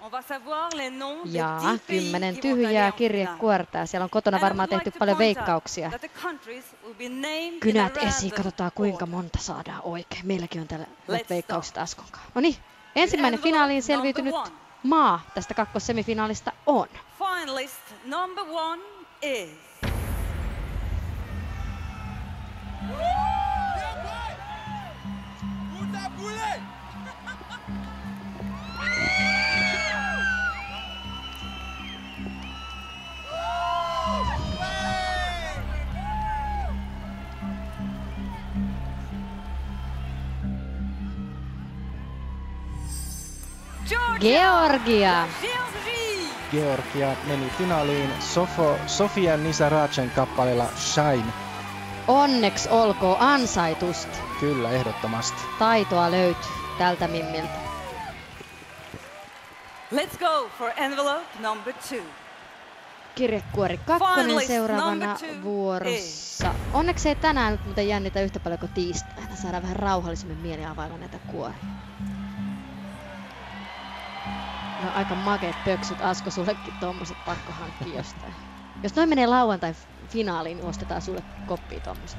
Ja 10 tyhjää kirjekuorta. Siellä on kotona varmaan tehty paljon veikkauksia. Kynät esiin, katsotaan kuinka monta saadaan oikein. Meilläkin on tällä veikkaukset Askonkaan. No niin, ensimmäinen finaaliin selviytynyt maa tästä kakkossemifinaalista on. Finalist number 1 is... Georgia. Georgia meni finaaliin Sofia Nisaracen kappaleella Shine. Onneksi olkoon ansaitusti. Kyllä, ehdottomasti. Taitoa löytyy tältä mimmiltä. Let's go for envelope number 2. Kirjekuori 2 seuraavana vuorossa. Onneksi ei tänään nyt muuten jännitä yhtä paljon kuin tiistaina. Saadaan vähän rauhallisemmin mieli availla näitä kuoria. No, aika makeet pöksyt, Asko, sullekin tommoset pakko hankkia jostain. Jos noin menee lauantai-finaaliin, niin ostetaan sulle koppia tommoset.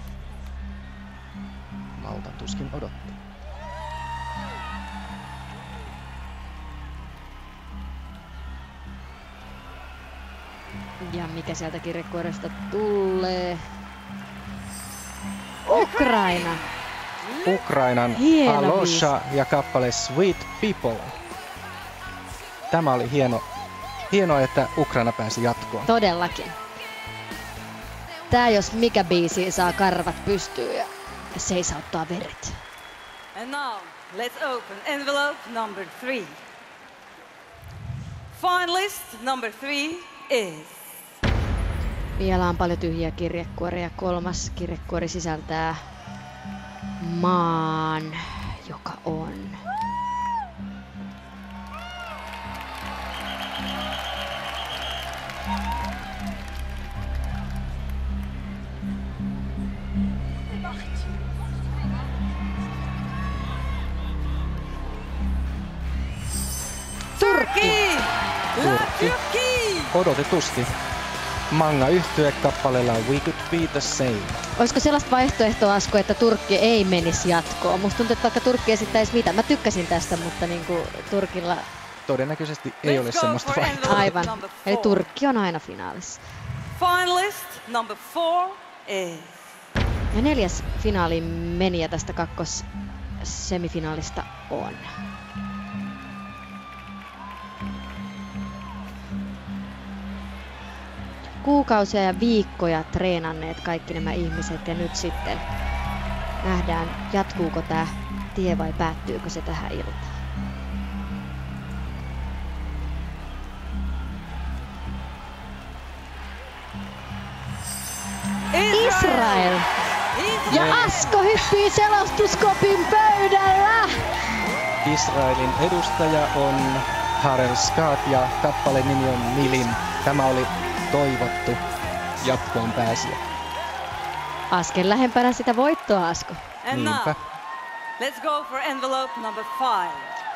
Maltan tuskin odottaa. Ja mikä sieltä kirjekuoresta tulee? Ukraina! Ukrainan Alosha ja kappale Sweet People. Tämä oli hienoa, että Ukraina pääsi jatkoon. Todellakin. Tää jos mikä biisi saa karvat pystyyn ja seisauttaa veret. And now, let's open envelope number 3. Finalist number 3 is... Vielä on paljon tyhjiä kirjekuoria. 3. kirjekuori sisältää maan, joka on... Turkki! Odotetusti. Manga-yhtye kappaleella We Could Be The Same. Olisiko sellaista vaihtoehtoa, Asko, että Turkki ei menisi jatkoon? Musta tuntuu, että vaikka Turkki esittäisi mitä. Mä tykkäsin tästä, mutta niinku Turkilla... Todennäköisesti ei ole semmoista vaihtoehtoa. Aivan. Eli Turkki on aina finaalissa. Finalist number 4 is... Ja 4. finaaliin menijä tästä kakkossemifinaalista on... Kuukausia ja viikkoja treenanneet kaikki nämä ihmiset ja nyt sitten nähdään, jatkuuko tämä tie vai päättyykö se tähän iltaan. Israel! Ja Asko hyppii selostuskopin pöydällä! Israelin edustaja on Harel Scott ja kappaleen nimi on Milim. Tämä oli toivottu jatkoon pääsijä. Askel lähempänä sitä voittoa, Asko. And now, let's go for envelope number 5.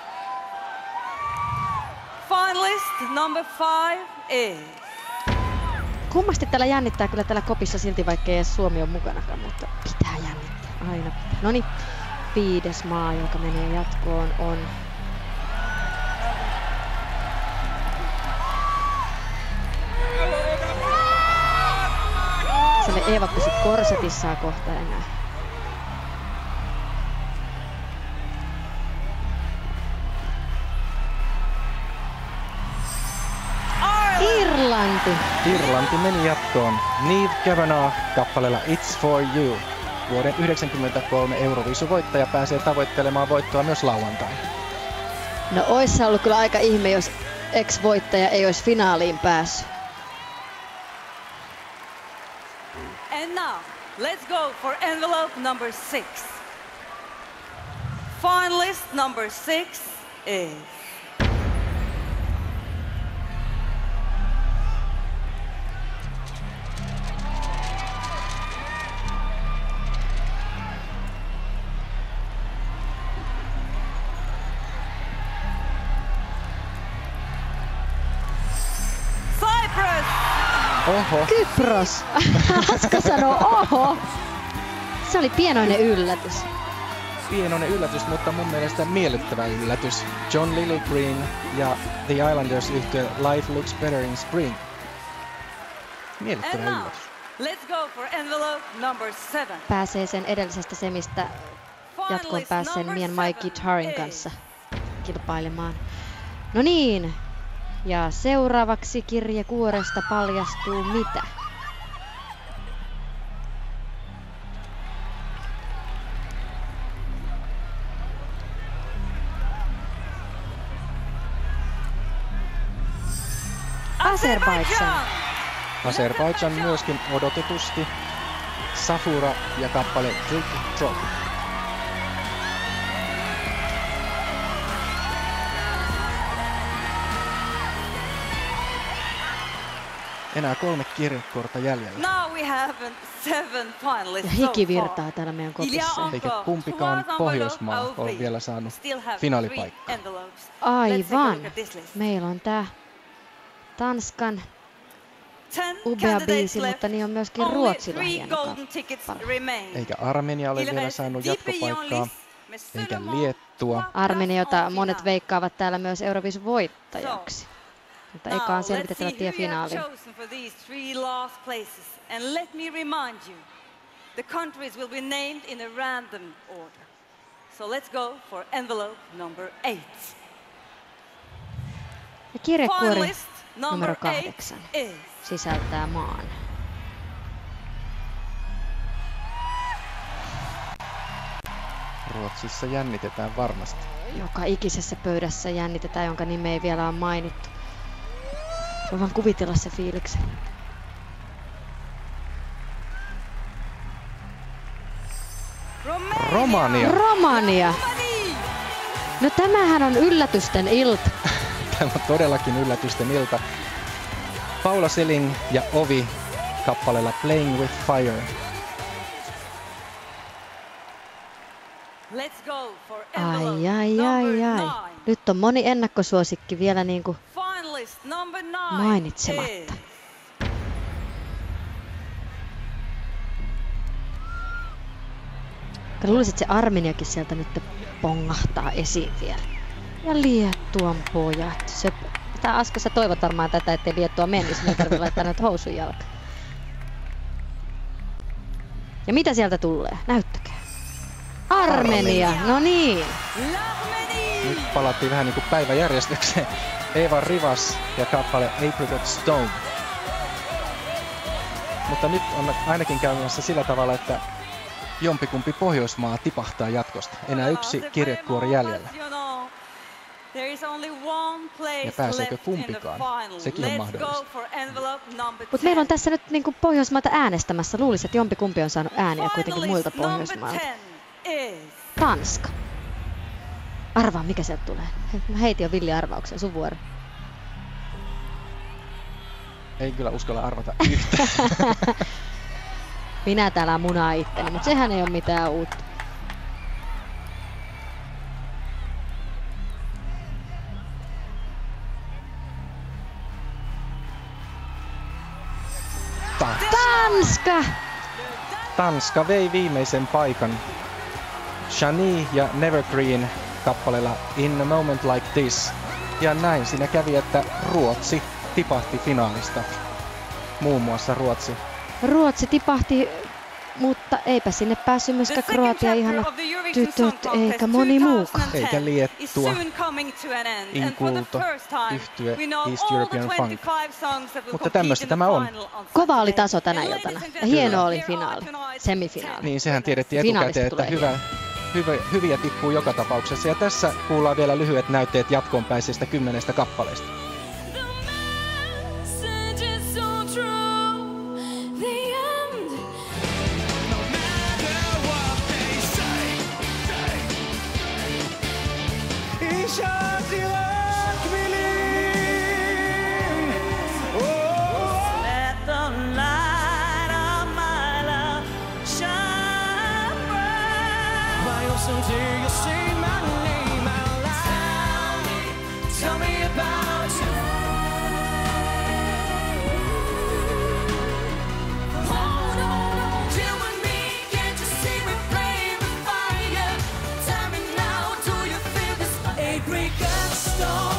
Finalist number 5 is... Kummasti täällä jännittää kyllä täällä kopissa silti, vaikka ei Suomi on mukanakaan, mutta pitää jännittää, aina pitää. Noniin, 5. maa, joka menee jatkoon, on... Siellä Eeva pysy korsetissaan kohta enää. Irlanti! Irlanti meni jatkoon. Niamh Kavanagh kappaleella It's For You. Vuoden 1993 Euroviisu-voittaja pääsee tavoittelemaan voittoa myös lauantaina. No ois se ollut kyllä aika ihme, jos ex-voittaja ei olisi finaaliin päässyt. And now, let's go for envelope number 6. Finalist number 6 is... Oho. Kypros! Asko sanoo oho! Se oli pienoinen yllätys. Pienoinen yllätys, mutta mun mielestä miellyttävä yllätys. John Littlegreen ja The Islanders yhtye Life Looks Better in Spring. Miellyttävä yllätys. Let's go for envelope number 7. Pääsee sen edellisestä semistä jatkoon päässeen Mien My Guitarin kanssa kilpailemaan. No niin, ja seuraavaksi kirjekuoresta paljastuu mitä? Azerbaidžan. Azerbaidžan myöskin odotetusti. Safura ja kappale Drip Drop. Enää 3 kirjekuorta jäljellä. Now we have 7 finalists. Ja hiki virtaa täällä meidän kopissa. Eikä kumpikaan Pohjoismaa ole vielä saanut finaalipaikkaa. Aivan. Meillä on tää Tanskan upea biisi, mutta niin on myöskin Ruotsilla hieno kappale. Eikä Armenia ole vielä saanut jatkopaikkaa, eikä Liettua. Armenia, jota monet veikkaavat täällä myös Euroviisun voittajaksi. Mutta eka on selvitettävä tie finaaliin. Ja kirjekuori numero 8 sisältää maan. Ruotsissa jännitetään varmasti. Joka ikisessä pöydässä jännitetään, jonka nime ei vielä ole mainittu. Voi vaan kuvitella se fiiliksen. Romania! No tämähän on yllätysten ilta. Tämä on todellakin yllätysten ilta. Paula Seling ja Ovi kappaleella Playing with Fire. Let's go for ai. Nyt on moni ennakkosuosikki vielä niinku mainitsematta. Luulisin, että se Armeniakin sieltä nyt pongahtaa esiin vielä. Ja Liettuan pojat. Tää Asko, sä toivot varmaan tätä, ettei Liettua menisi. Me ei tarvitse laittaa näitä housun jalkaan. Ja mitä sieltä tulee? Näyttäkää. Armenia, no niin. Nyt palattiin vähän niin kuin päiväjärjestykseen. Eva Rivas ja kappale Apricot Stone. Mutta nyt on ainakin käymässä sillä tavalla, että jompikumpi Pohjoismaa tipahtaa jatkosta. Enää 1 kirjekuori jäljellä. Ja pääseekö kumpikaan? Sekin on mahdollista. Mutta meillä on tässä nyt niin kuin Pohjoismaita äänestämässä. Luulisin, että jompikumpi on saanut ääniä kuitenkin muilta Pohjoismailta. Tanska. Arvaa, mikä sieltä tulee. Mä heitin jo villi arvauksen, sun vuoro. Ei kyllä uskalla arvata yhtään. Minä täällä munaa itteni, mutta sehän ei ole mitään uutta. Tanska! Tanska vei viimeisen paikan. Shani ja Nevergreen kappaleella In a Moment Like This. Ja näin siinä kävi, että Ruotsi tipahti finaalista. Muun muassa Ruotsi. Ruotsi tipahti, mutta eipä sinne päässyt myöskään Kroatia ihanat tytöt, eikä moni muukaan. Eikä Liettua, Inkulto, yhtye East European Funk. Mutta tämmöistä tämä on. Kova oli taso tänä iltana ja hieno oli finaali, semifinaali. Niin, sehän tiedettiin etukäteen, että hyviä tippuu joka tapauksessa. Ja tässä kuullaan vielä lyhyet näytteet jatkoonpäisestä 10 kappaleesta. Tell me about song.